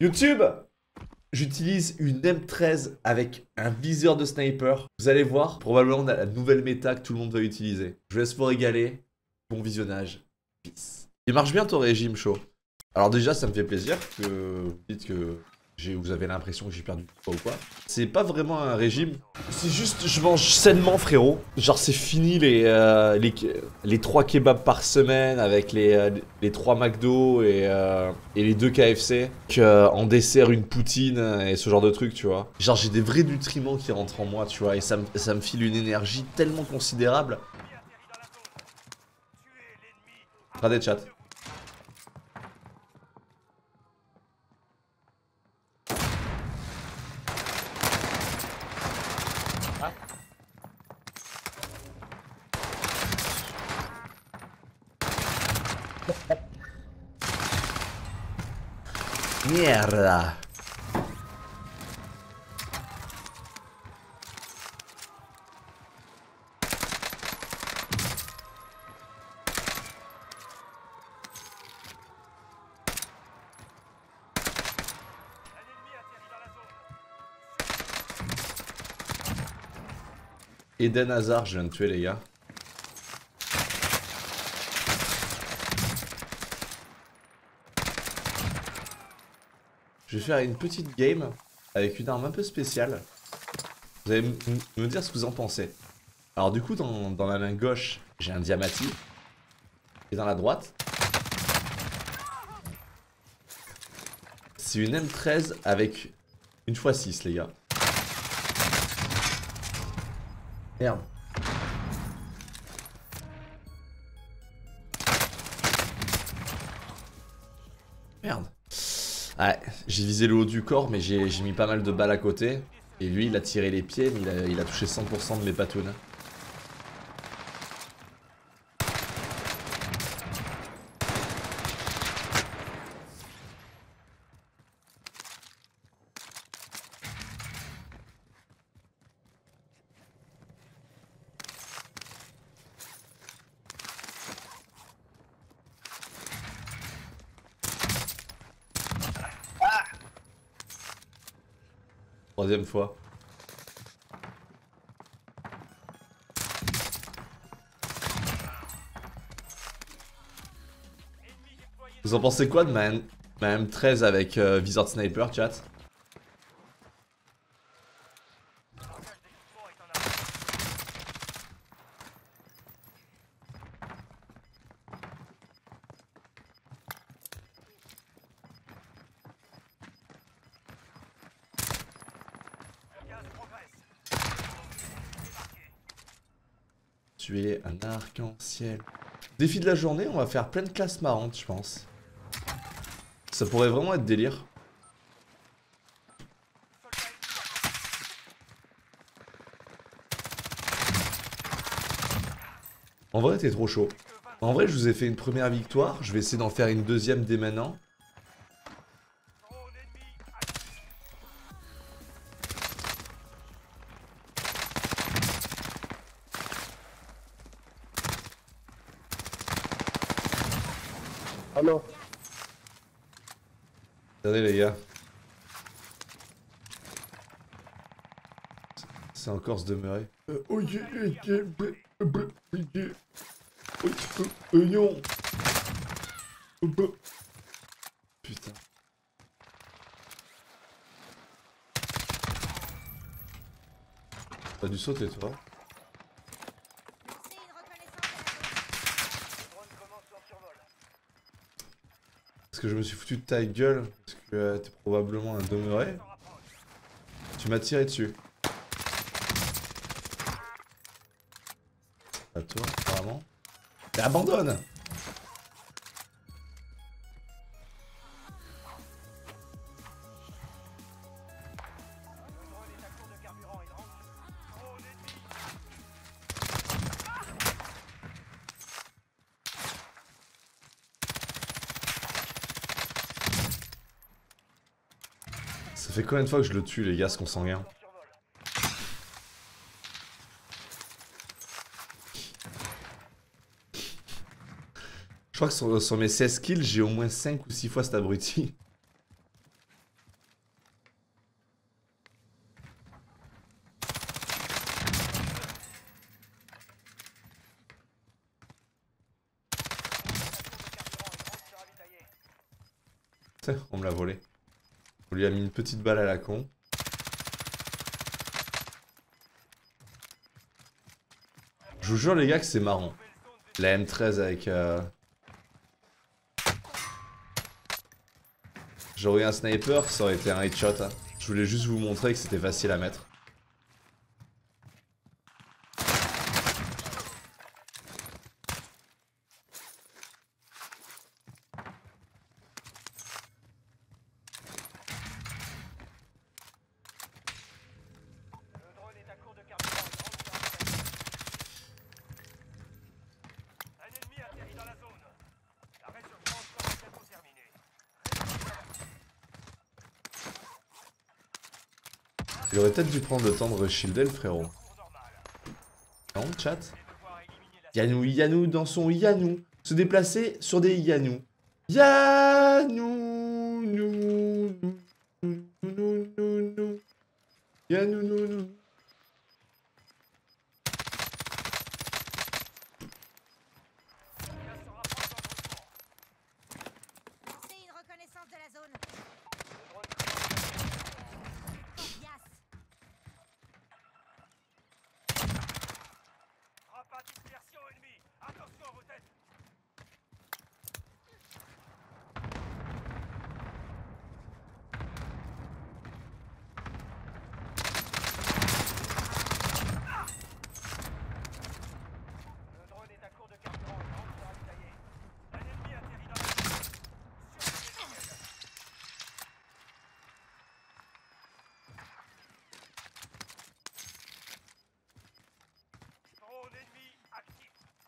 YouTube, j'utilise une M13 avec un viseur de sniper. Vous allez voir, probablement la nouvelle méta que tout le monde va utiliser. Je vous laisse vous régaler. Bon visionnage. Peace. Il marche bien ton régime chaud. Alors déjà, ça me fait plaisir que vous dites que vous avez l'impression que j'ai perdu du poids ou quoi. C'est pas vraiment un régime. C'est juste, je mange sainement, frérot. Genre, c'est fini les 3 kebabs par semaine avec les 3 McDo et les 2 KFC. En dessert, une poutine et ce genre de trucs, tu vois. Genre, j'ai des vrais nutriments qui rentrent en moi, tu vois. Et ça me file une énergie tellement considérable. Regardez, chat. Mierda. Eden Hazard, je viens de tuer les gars. Je vais faire une petite game avec une arme un peu spéciale. Vous allez me dire ce que vous en pensez. Alors du coup, dans la main gauche, j'ai un Diamati. Et dans la droite, c'est une M13 avec une x6, les gars. Merde. Merde. Ouais, j'ai visé le haut du corps, mais j'ai mis pas mal de balles à côté. Et lui, il a tiré les pieds, mais il a touché 100% de mes patounes. Troisième fois. Vous en pensez quoi de ma M13 avec viseur de sniper, chat? Tuer un arc-en-ciel. Défi de la journée, on va faire plein de classes marrantes, je pense. Ça pourrait vraiment être délire. En vrai, t'es trop chaud. En vrai, je vous ai fait une première victoire. Je vais essayer d'en faire une deuxième dès maintenant. Allô? Regardez les gars. C'est encore se demeurer. Putain. T'as dû sauter toi. Parce que je me suis foutu de ta gueule. Parce que t'es probablement un demeuré. Tu m'as tiré dessus. À toi, apparemment. Mais abandonne! Ça fait combien de fois que je le tue, les gars, ce consanguin? Je crois que sur mes 16 kills, j'ai au moins 5 ou 6 fois cet abruti. On me l'a volé. On lui a mis une petite balle à la con. Je vous jure les gars que c'est marrant. La M13 avec... J'aurais eu un sniper, ça aurait été un headshot. Hein. Je voulais juste vous montrer que c'était facile à mettre. Il aurait peut-être dû prendre le temps de re-shielder le frérot. Non, chat. Yanou dans son Yanou. Se déplacer sur des Yanou. Yanou, nou, nou, nou, nou, nou, nou. Yanou, nou, nou. C'est une reconnaissance de la zone. Yes. Pas dispersion ennemie. Attention à vos têtes. Le drone est à court de carburant. Il rentre sur ravitailler. Un ennemi atterrit dans la zone. Surveillez-le. Drone ennemi actif.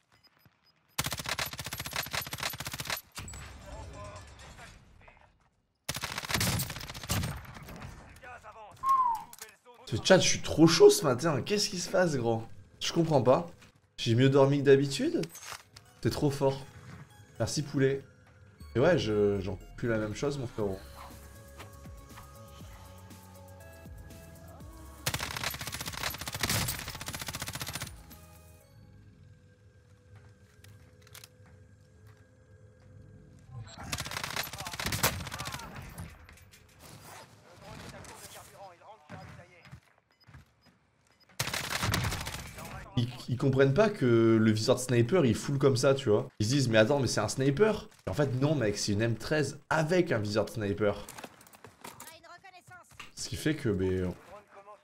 Renfort désactivé. Le gaz avance. Nouvelle zone. Ce chat, je suis trop chaud ce matin. Qu'est-ce qui se passe, gros? Je comprends pas. J'ai mieux dormi que d'habitude? T'es trop fort. Merci, poulet. Et ouais, j'en peux plus la même chose, mon frérot. Le drone est à court de carburant. Il rentre sur ravitailler. Ils comprennent pas que le viseur de sniper il full comme ça, tu vois. Ils se disent, mais attends, mais c'est un sniper. Et en fait, non, mec, c'est une M13 avec un viseur de sniper. On a une reconnaissance. Ce qui fait que, ben, Le drone commence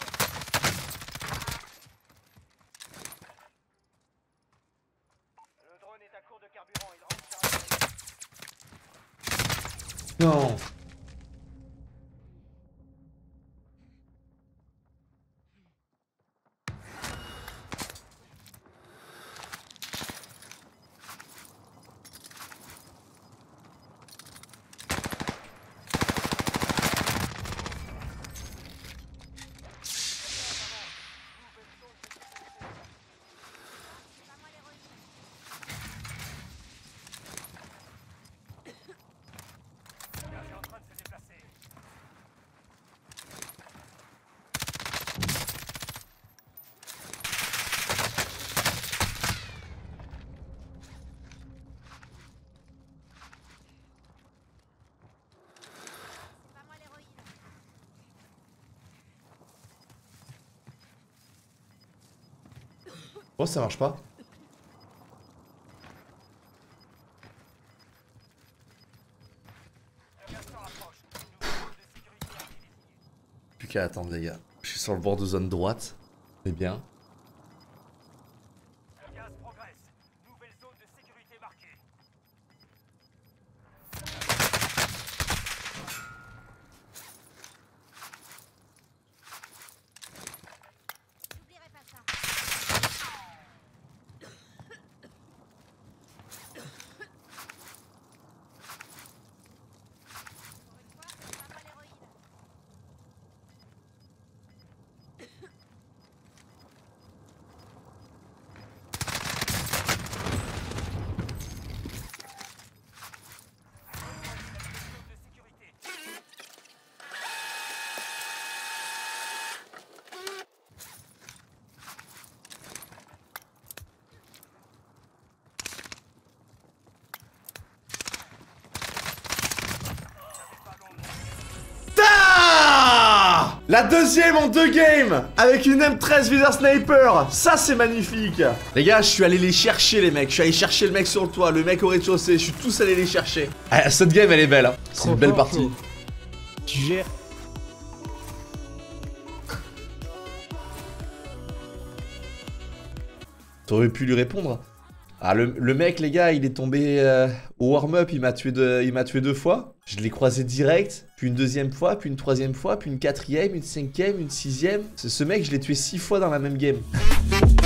Le drone est à court de carburant. Il rentre sur ravitailler. non. C'est pas moi l'héroïne. Le gaz est en train de se déplacer. C'est pas moi l'héroïne. Oh, ça marche pas. Le gaz se rapproche. Une nouvelle zone de sécurité activée. Plus qu'à attendre, les gars. Je suis sur le bord de zone droite. C'est bien. Le gaz progresse. Nouvelle zone de sécurité marquée. J'oublierai pas ça. Pour une fois, c'est pas moi l'héroïne. La deuxième en 2 games avec une M13 viseur sniper. Ça c'est magnifique. Les gars, je suis allé les chercher les mecs. Je suis allé chercher le mec sur le toit, le mec au rez-de-chaussée. Je suis tous allé les chercher. Ah, cette game elle est belle. Hein. C'est une belle partie. Tu gères. T'aurais pu lui répondre. Ah, le mec, les gars, il est tombé au warm-up, il m'a tué 2 fois. Je l'ai croisé direct, puis une deuxième fois, puis une troisième fois, puis une quatrième, une cinquième, une sixième. Ce mec, je l'ai tué 6 fois dans la même game.